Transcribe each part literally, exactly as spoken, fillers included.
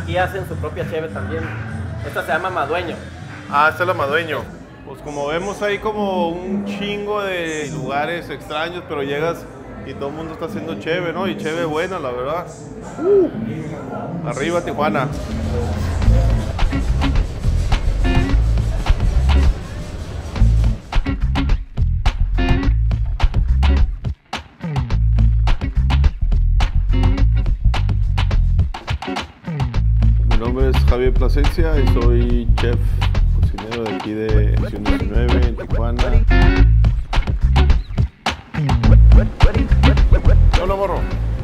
Aquí hacen su propia cheve también. Esta se llama Madueño. Ah, esta es la Madueño. Pues como vemos hay como un chingo de lugares extraños, pero llegas y todo el mundo está haciendo cheve, ¿no? Y cheve buena, la verdad. Uh, arriba Tijuana. Mi nombre es Javier Plasencia y soy chef cocinero de aquí de Sección diecinueve en Tijuana. Hola, morro.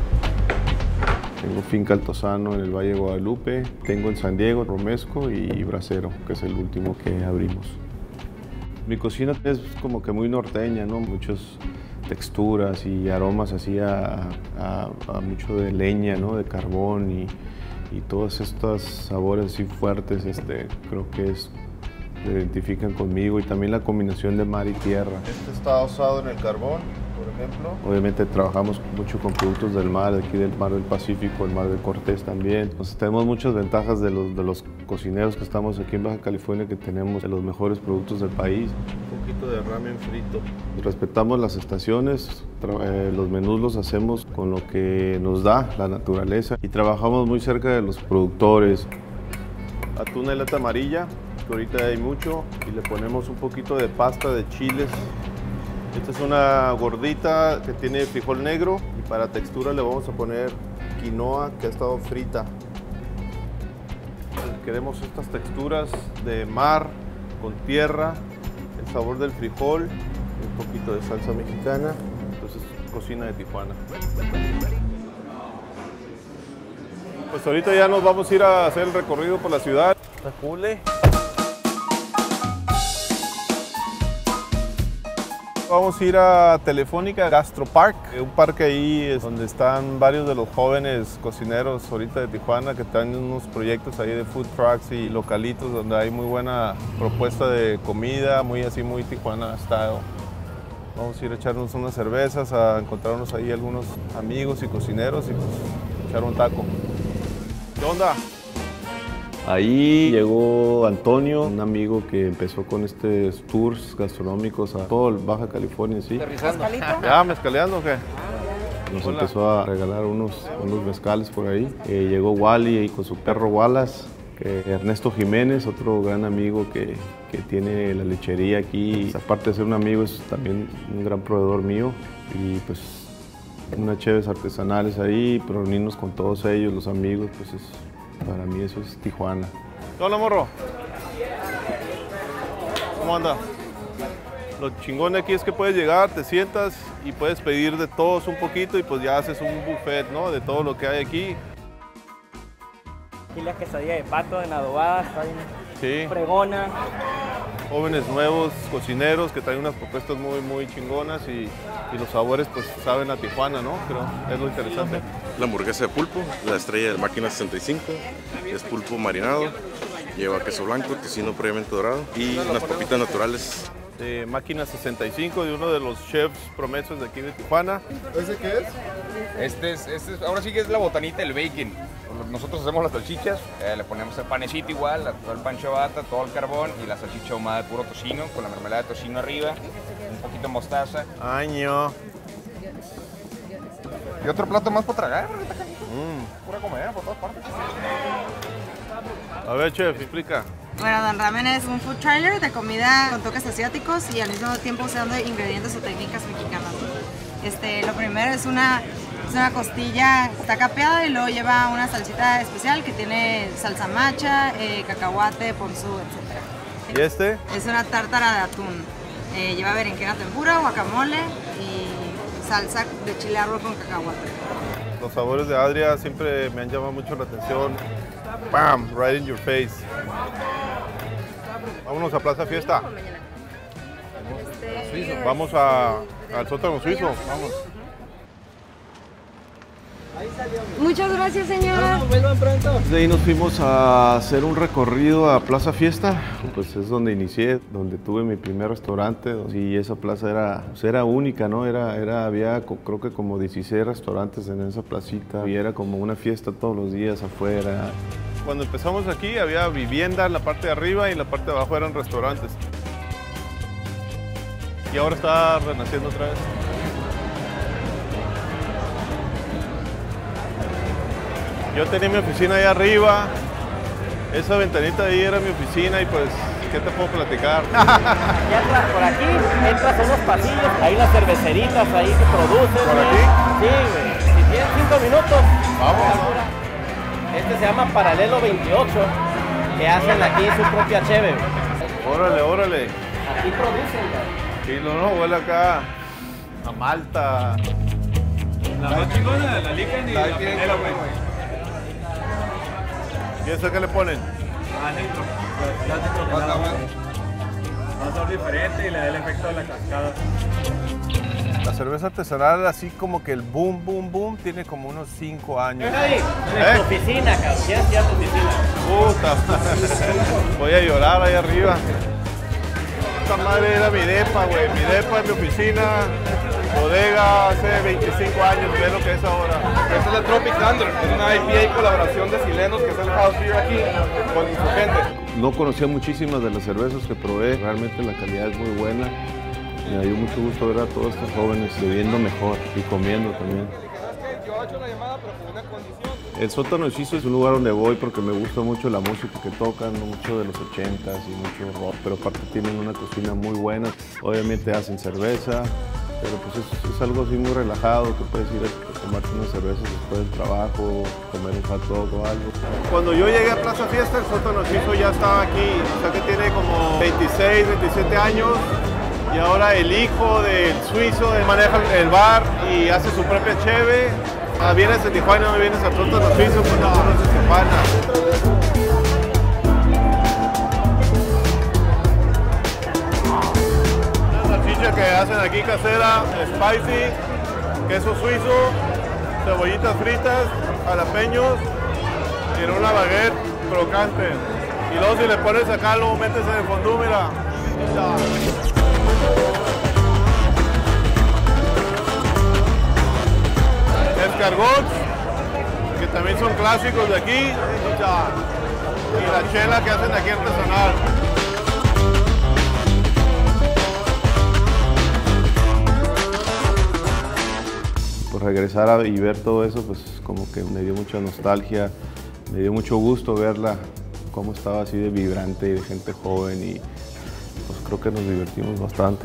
Tengo finca Altozano en el Valle de Guadalupe. Tengo en San Diego, Romesco y Bracero, que es el último que abrimos. Mi cocina es como que muy norteña, ¿no? Muchas texturas y aromas así a, a, a mucho de leña, ¿no? De carbón y, y todos estos sabores así fuertes, este, creo que es, se identifican conmigo, y también la combinación de mar y tierra. Este está asado en el carbón, por ejemplo. Obviamente trabajamos mucho con productos del mar, de aquí del mar del Pacífico, el mar de Cortés también. Entonces tenemos muchas ventajas de los, de los cocineros que estamos aquí en Baja California, que tenemos de los mejores productos del país. Un poquito de ramen frito. Respetamos las estaciones, eh, los menús los hacemos con lo que nos da la naturaleza y trabajamos muy cerca de los productores. Atún en lata amarilla, que ahorita hay mucho, y le ponemos un poquito de pasta de chiles. Esta es una gordita que tiene frijol negro, y para textura le vamos a poner quinoa que ha estado frita. Queremos estas texturas de mar con tierra, el sabor del frijol, un poquito de salsa mexicana. Entonces, cocina de Tijuana. Pues ahorita ya nos vamos a ir a hacer el recorrido por la ciudad. Está cool, ¿eh? Vamos a ir a Telefónica Gastro Park, un parque ahí es donde están varios de los jóvenes cocineros ahorita de Tijuana que están en unos proyectos ahí de food trucks y localitos donde hay muy buena propuesta de comida, muy así, muy Tijuana style. Vamos a ir a echarnos unas cervezas, a encontrarnos ahí algunos amigos y cocineros y pues echar un taco. ¿Qué onda? Ahí llegó Antonio, un amigo que empezó con estos tours gastronómicos a todo el Baja California, ¿sí? ¿Mezcalito? ¿Ya mezcaleando o qué? Nos Hola. empezó a regalar unos, unos mezcales por ahí. Eh, llegó Wally ahí con su perro Wallace, que Ernesto Jiménez, otro gran amigo que, que tiene la lechería aquí. Aparte de ser un amigo, es también un gran proveedor mío. Y pues unas cheves artesanales ahí, pero reunirnos con todos ellos, los amigos, pues es... Para mí eso es Tijuana. Hola, morro. ¿Cómo anda? Lo chingón de aquí es que puedes llegar, te sientas y puedes pedir de todos un poquito y pues ya haces un buffet, ¿no? De todo lo que hay aquí. Aquí la quesadilla de pato en adobada, está bien Sí. fregona. Jóvenes nuevos, cocineros que traen unas propuestas muy, muy chingonas y, y los sabores pues saben a Tijuana, ¿no? Creo, es lo interesante. La hamburguesa de pulpo, la estrella del Máquina sesenta y cinco, es pulpo marinado, lleva queso blanco, tocino previamente dorado y unas papitas naturales. De Máquina sesenta y cinco, de uno de los chefs promesas de aquí de Tijuana. ¿Ese qué es? Este es, este es, ahora sí que es la botanita del bacon. Nosotros hacemos las salchichas, eh, le ponemos el panecito igual, todo el pan ciabatta, todo el carbón y la salchicha ahumada de puro tocino, con la mermelada de tocino arriba, un poquito de mostaza. Año. Y otro plato más para tragar, Mm. pura comida por todas partes. A ver, chef, explica. Bueno, Don Ramen es un food trailer de comida con toques asiáticos y al mismo tiempo usando ingredientes o técnicas mexicanas. Este, lo primero es una, es una costilla, está capeada y luego lleva una salsita especial que tiene salsa macha, eh, cacahuate, ponzu, etcétera. ¿Y este? Es una tártara de atún. Eh, lleva berenjena tempura, guacamole y salsa de chile árbol con cacahuate. Los sabores de Adria siempre me han llamado mucho la atención. ¡Bam! Right in your face. Vámonos a Plaza Fiesta. Vamos a, al sótano suizo. Vamos. Muchas gracias, señor. Vuelvan pronto. De ahí nos fuimos a hacer un recorrido a Plaza Fiesta, pues es donde inicié, donde tuve mi primer restaurante, y esa plaza era, pues era única, ¿no? Era, era, había creo que como dieciséis restaurantes en esa placita, y era como una fiesta todos los días afuera. Cuando empezamos aquí había vivienda en la parte de arriba y en la parte de abajo eran restaurantes. Y ahora está renaciendo otra vez. Yo tenía mi oficina ahí arriba, esa ventanita de ahí era mi oficina y pues, ¿qué te puedo platicar? Y entras por aquí, entras a unos pasillos, hay las cerveceritas ahí que producen. ¿Por ¿no? aquí? Sí, güey. Si tienes cinco minutos, Vamos. este se llama Paralelo veintiocho, que hacen aquí su propia cheve. Órale, órale. Aquí producen, güey. Sí, no, no, huele acá a Malta. La más chingona, la Lican y la Penela, güey. ¿Y eso qué le ponen? Ah, nitro. La nitro va a ser diferente y le da el efecto de la cascada. La cerveza artesanal, así como que el boom, boom, boom, tiene como unos cinco años. Ahí, en ¿Eh? tu oficina, cabrón. ¿Quieres ir a tu oficina? Puta madre. Voy a llorar ahí arriba. Esta madre era mi depa, güey. Mi depa en mi oficina. Bodega hace veinticinco años, ve lo que es ahora. Esta es la Tropic Thunder, es una I P A colaboración de chilenos que es el house beer aquí con Insurgente. No conocía muchísimas de las cervezas que probé, realmente la calidad es muy buena. Me dio mucho gusto ver a todos estos jóvenes bebiendo mejor y comiendo también. Yo he hecho la llamada, pero con una condición. El Sótano Hechizo es un lugar donde voy porque me gusta mucho la música que tocan, mucho de los ochentas y mucho rock, pero aparte tienen una cocina muy buena. Obviamente hacen cerveza, pero pues es, es algo así muy relajado, que puedes ir a tomarte unas cervezas después del trabajo, comer un hot dog o algo. Cuando yo llegué a Plaza Fiesta, el Sótano Hechizo ya estaba aquí, o sea que tiene como veintiséis, veintisiete años. Y ahora el hijo del suizo maneja el bar y hace su propia cheve. Ah, vienes a Tijuana, no vienes a Sótano Suizo, pues no conoces Tijuana. La salchicha que hacen aquí casera, spicy, queso suizo, cebollitas fritas, jalapeños y en una baguette crocante. Y luego si le pones acá, lo metes en el fondue, mira. Escargots, que también son clásicos de aquí, y la chela que hacen aquí artesanal. Pues regresar a, y ver todo eso, pues como que me dio mucha nostalgia, me dio mucho gusto verla, cómo estaba así de vibrante y de gente joven, y pues creo que nos divertimos bastante.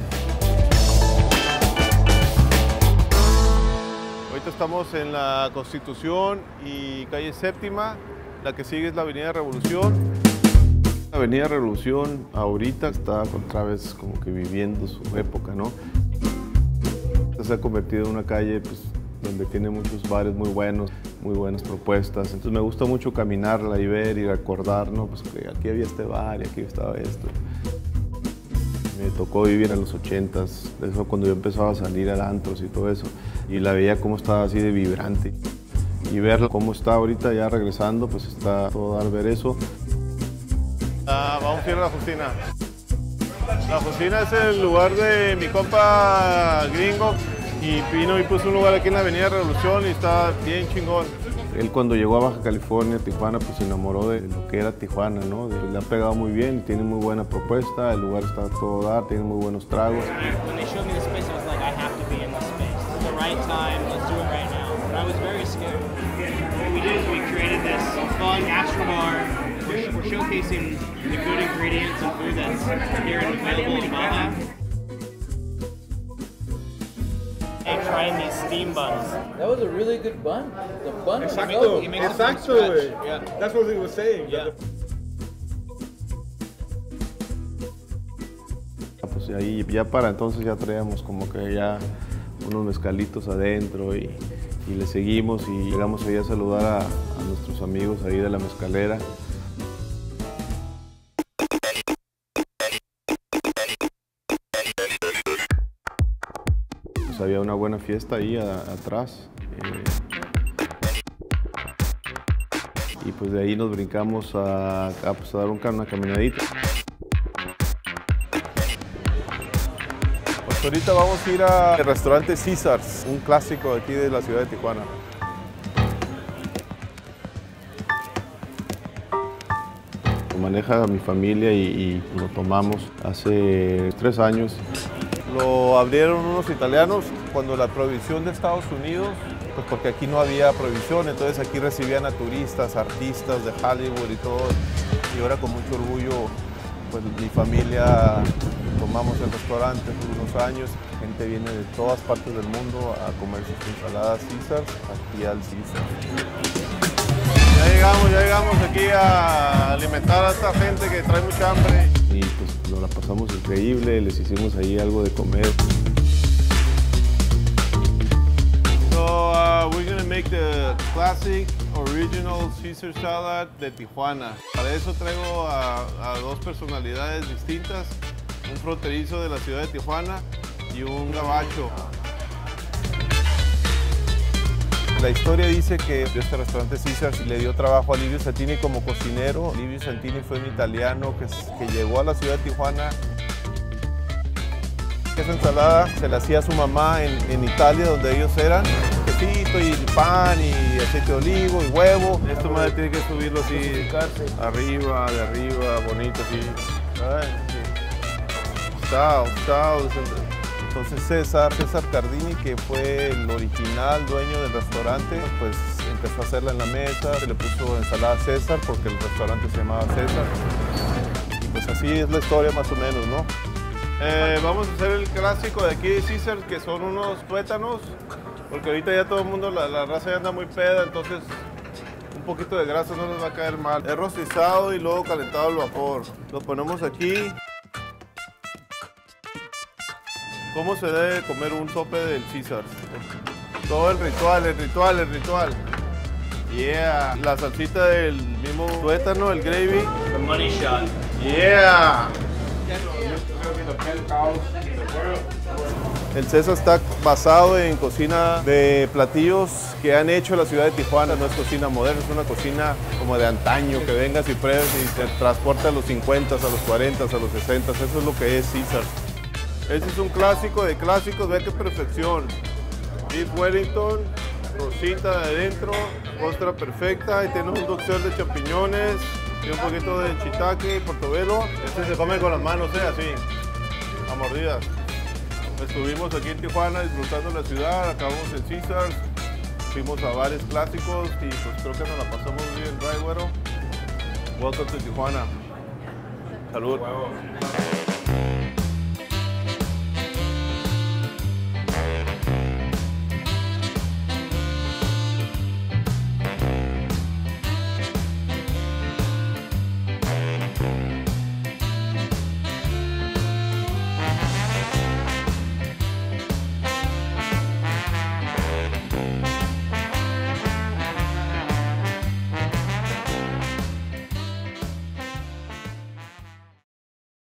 Ahorita estamos en la Constitución y calle Séptima, la que sigue es la Avenida Revolución. La Avenida Revolución ahorita está otra vez como que viviendo su época, ¿no? Se ha convertido en una calle pues, donde tiene muchos bares muy buenos, muy buenas propuestas. Entonces me gusta mucho caminarla y ver y recordar, ¿no? Pues que aquí había este bar y aquí estaba esto. Me tocó vivir en los ochentas, eso cuando yo empezaba a salir al antros y todo eso, y la veía cómo estaba así de vibrante. Y verla cómo está ahorita ya regresando, pues está todo dar ver eso. Ah, vamos a ir a la Justina. La Justina es el lugar de mi compa gringo y vino y puso un lugar aquí en la Avenida Revolución y está bien chingón. Él cuando llegó a Baja California, Tijuana, pues se enamoró de lo que era Tijuana, ¿no? Le ha pegado muy bien y tiene muy buena propuesta, el lugar está a todo dar, tiene muy buenos tragos. When they showed me the space, I was like, I have to be in this space. It's the right time, let's do it right now. But I was very scared. What we did is we created this fun gastrobar. We're, we're showcasing the good ingredients and food that's here and available in Baja. And trying these steam buns. That was a really good bun. The bun was Exacto, lovely. exacto, güey. Yeah. That's what he was saying. Yeah. Pues ahí ya para entonces ya traíamos como que ya unos mezcalitos adentro y, y le seguimos y llegamos ahí a saludar a, a nuestros amigos ahí de la mezcalera. Pues había una buena fiesta ahí a, atrás. Eh, y pues de ahí nos brincamos a, a, pues a dar un, una caminadita. Pues ahorita vamos a ir al restaurante Caesars, un clásico de aquí de la ciudad de Tijuana. Lo maneja mi familia y, y lo tomamos hace tres años. Lo abrieron unos italianos cuando la prohibición de Estados Unidos, pues porque aquí no había prohibición, entonces aquí recibían a turistas, artistas de Hollywood y todo. Y ahora con mucho orgullo, pues mi familia tomamos el restaurante por unos años. La gente viene de todas partes del mundo a comer sus ensaladas Caesars aquí al Caesars. Ya llegamos, ya llegamos aquí a alimentar a esta gente que trae mucha hambre. Y pues nos la pasamos increíble, les hicimos ahí algo de comer. So uh, we're gonna make the classic original Caesar salad de Tijuana. Para eso traigo a, a dos personalidades distintas, un fronterizo de la ciudad de Tijuana y un gabacho. La historia dice que este restaurante Caesars le dio trabajo a Livio Santini como cocinero. Livio Santini fue un italiano que, que llegó a la ciudad de Tijuana. Esa ensalada se la hacía a su mamá en, en Italia, donde ellos eran. Quesito y pan y aceite de olivo y huevo. Esto madre tiene que subirlo así, arriba, de arriba, bonito así. Ay, sí. Chao, chao. Entonces César, César Cardini, que fue el original dueño del restaurante, pues empezó a hacerla en la mesa, se le puso ensalada César porque el restaurante se llamaba César. Y pues así es la historia más o menos, ¿no? Eh, vamos a hacer el clásico de aquí de Caesar, que son unos tuétanos, porque ahorita ya todo el mundo, la, la raza ya anda muy peda, entonces un poquito de grasa no nos va a caer mal. Es rostizado y luego calentado al vapor. Lo ponemos aquí. ¿Cómo se debe comer un sope del Caesar? Todo el ritual, el ritual, el ritual. Yeah. La salsita del mismo tuétano, el gravy. The money shot. Yeah. El César está basado en cocina de platillos que han hecho la ciudad de Tijuana. No es cocina moderna, es una cocina como de antaño, que vengas y pruebes y te transporta a los cincuenta, a los cuarenta, a los sesenta. Eso es lo que es Caesar. Este es un clásico de clásicos, ve qué perfección. Beef Wellington, rosita de adentro, ostra perfecta, y tiene un doxel de champiñones y un poquito de shiitake y portobelo. Este se come con las manos, ¿eh? Así, a mordidas. Estuvimos aquí en Tijuana disfrutando la ciudad, acabamos en Caesars, fuimos a bares clásicos y pues creo que nos la pasamos bien, right, güero? Welcome to Tijuana. Salud.